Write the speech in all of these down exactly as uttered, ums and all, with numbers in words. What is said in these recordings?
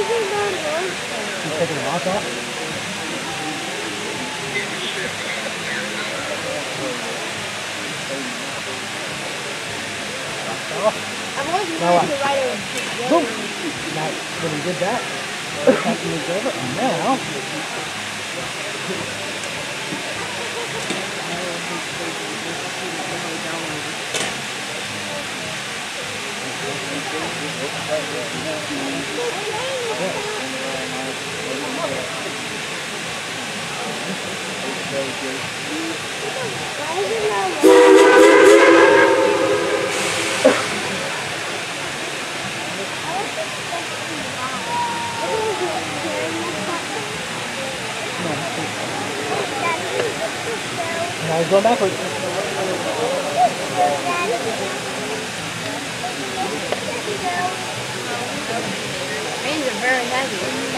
She's taking the lock off? I'm always now wanting to write a boom! Now, when we did that, Captain moved over, and now... Now he's going backwards. These are very heavy.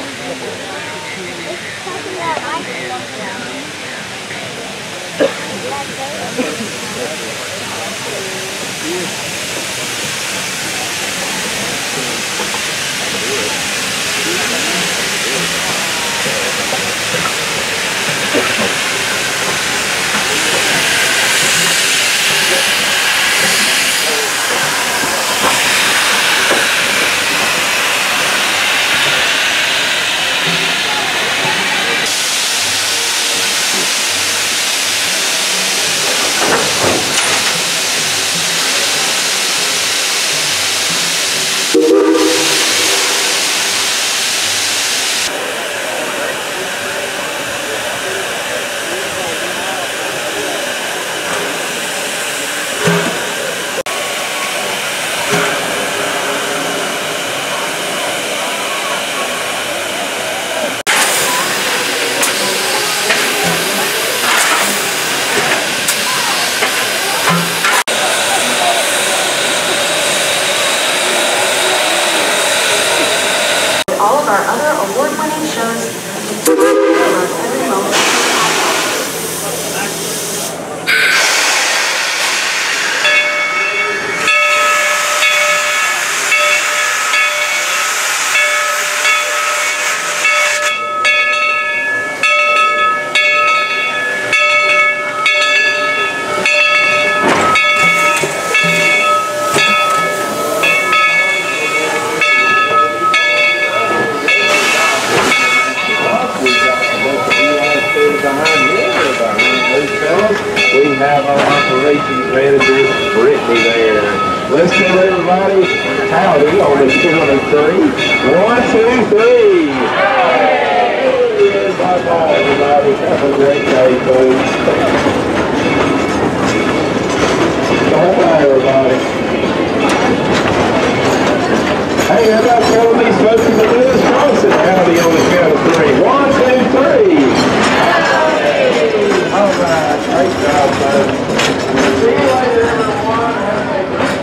All of our other award-winning shows every moment. We have our operations manager, Brittany, there. Let's give everybody howdy on the count of three. One, two, three. Hey! Bye-bye, everybody. Have a great day, folks. Bye-bye, everybody. Hey, how about telling these folks in the news crossing howdy on the count of three. One, two, three. All right, great job, folks. See you later, everyone. Have a great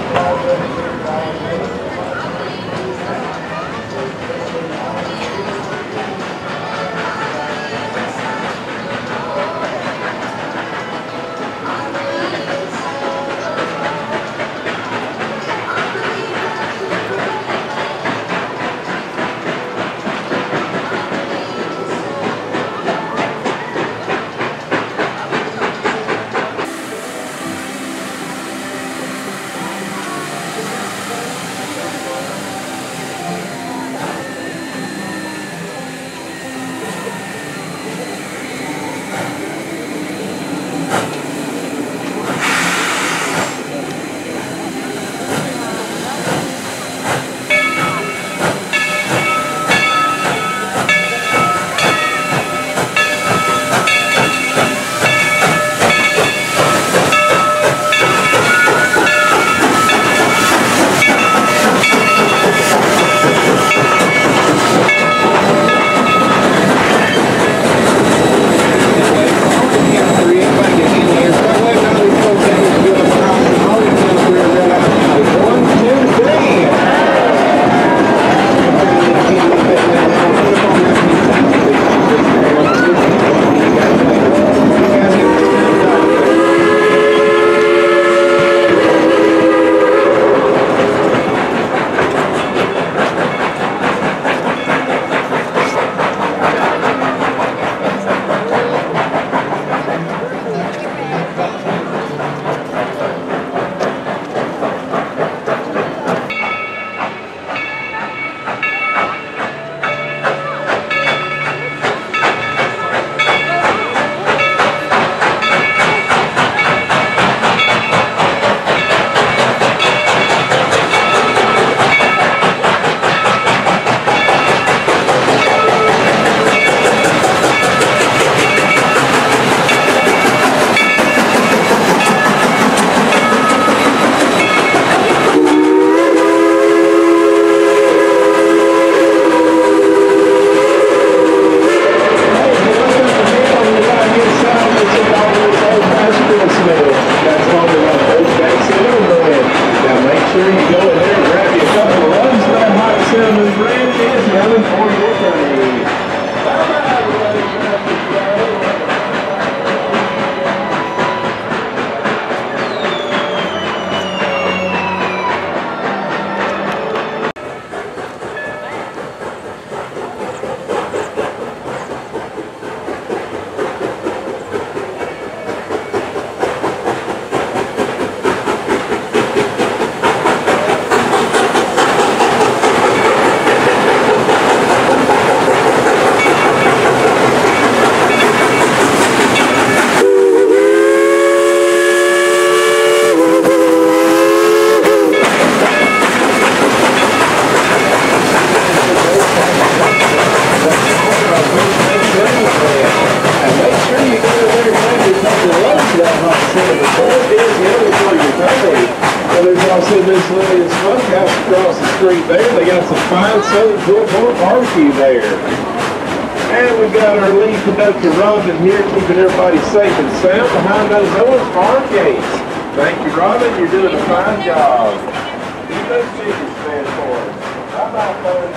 Miscellaneous Smokehouse across the street there. They got some fine Southern Boulevard barbecue there. And we got our lead conductor Robin here keeping everybody safe and sound behind those orange farm gates. Thank you, Robin. You're doing a fine job. Keep those chickens stand for us. Bye-bye, folks.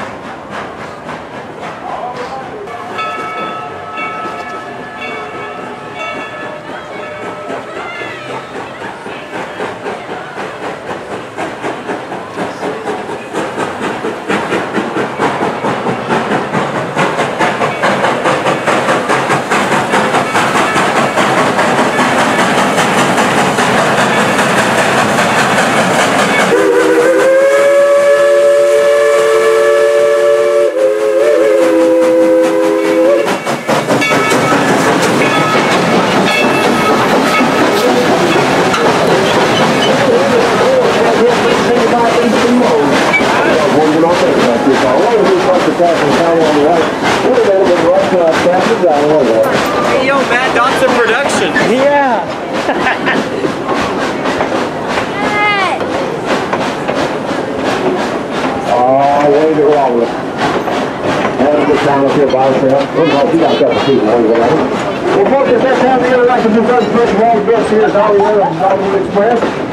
Hey, yo, Matt Dotson production. Yeah. Oh, way to roll it. Having a good time up here by yourself. Looks like you got a couple of people over there. Well, folks, at that time of year, I'd like to do first of all the guests here at Dollywood and Dollywood Express.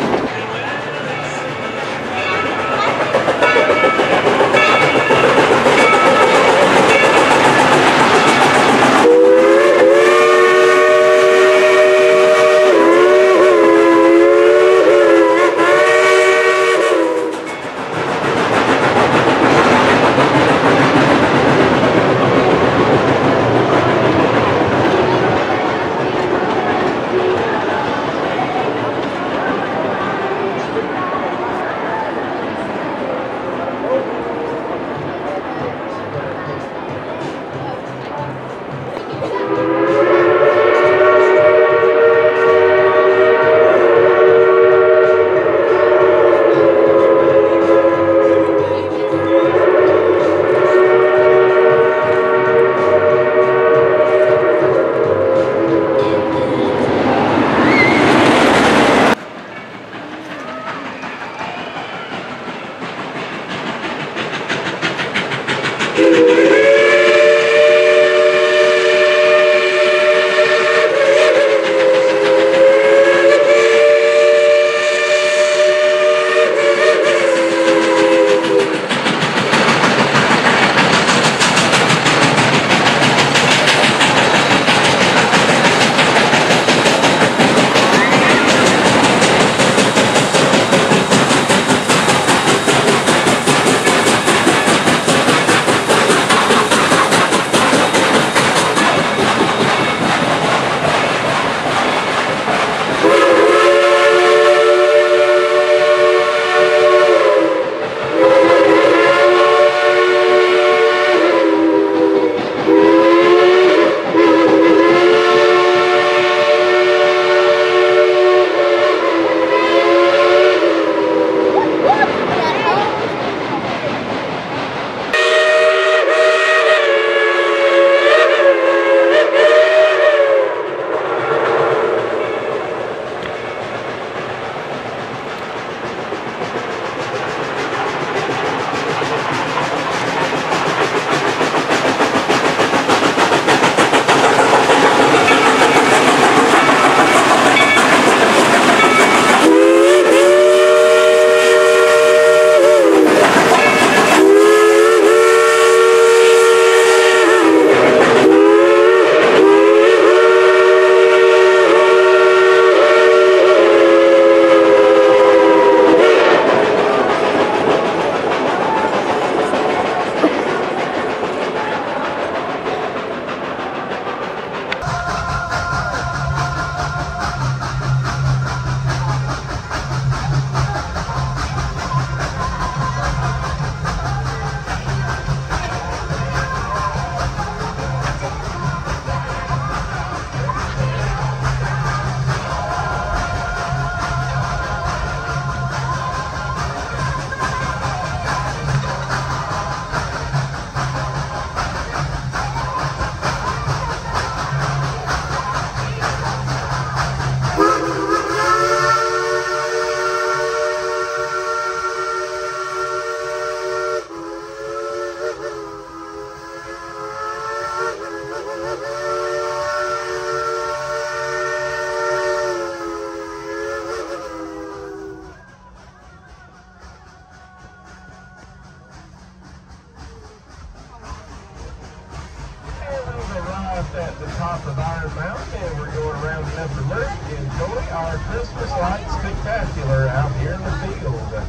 left at the top of Iron Mountain, and we're going around the upper loop. Enjoy our Christmas light spectacular out here in the field.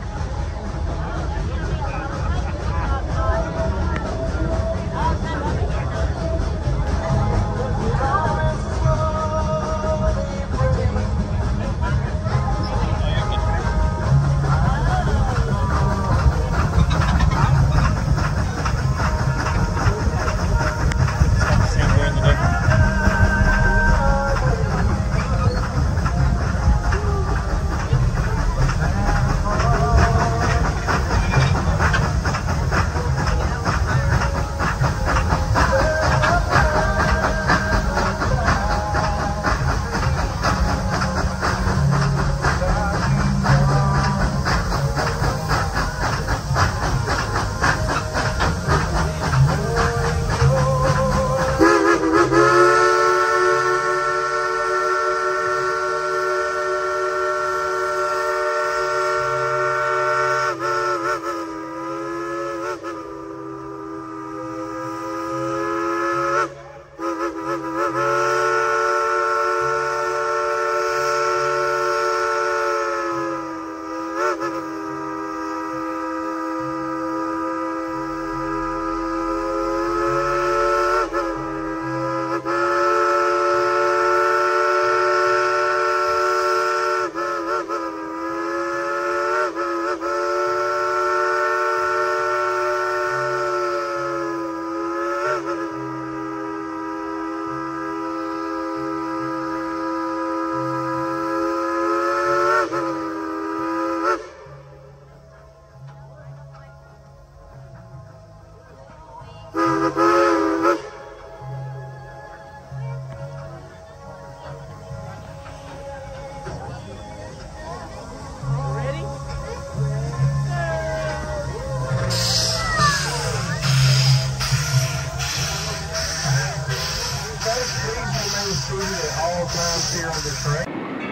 At all times here on the track.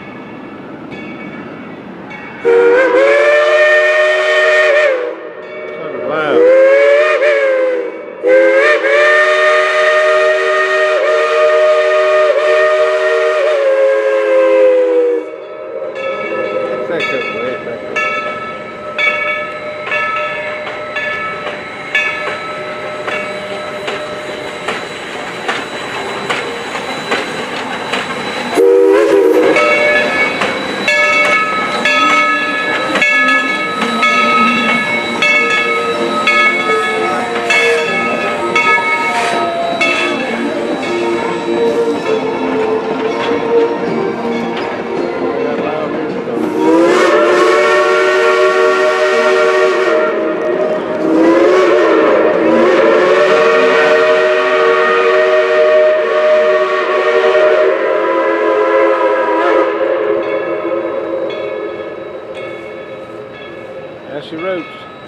She wrote.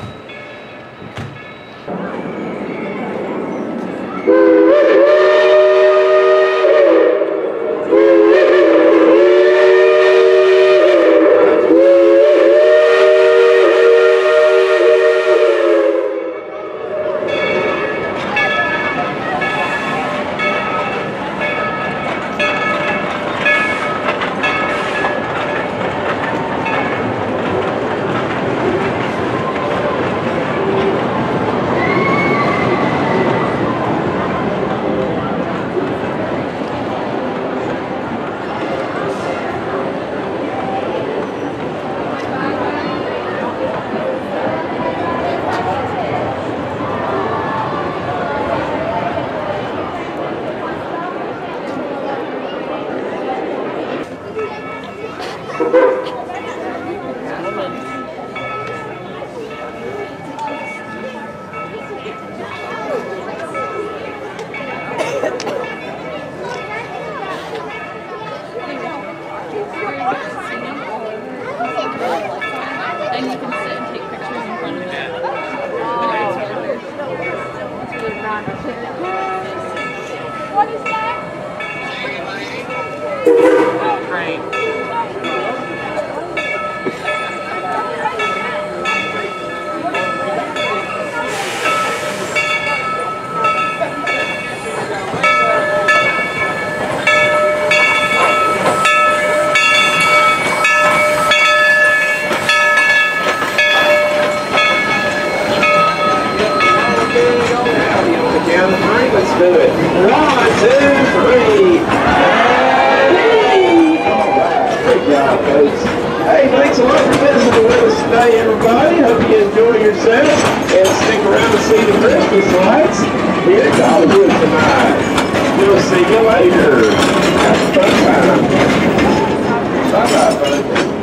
And you can sit and take pictures in front of it. What is that? Train. count of three. Let's do it. One, two, three. Hey! All right. Great job, folks. Hey, thanks a lot for visiting with us today, everybody. Hope you enjoy yourself and stick around to see the Christmas lights here at Dollywood tonight. We'll see you later. Have a fun time. Bye-bye, folks.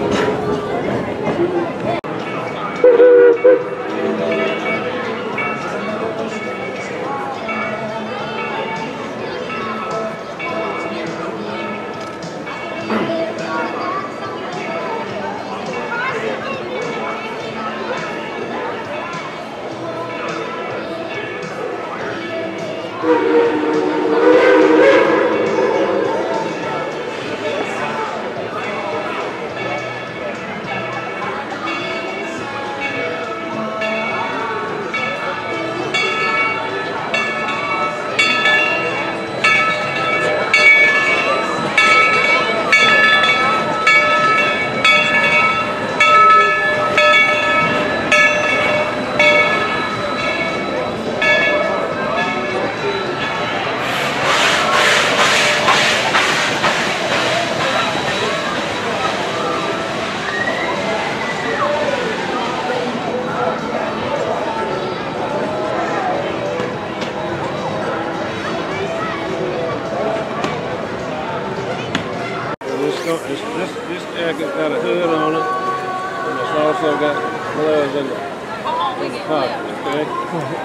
This, this, this jacket's got a hood on it, and it's also got gloves in the, in the pocket, okay?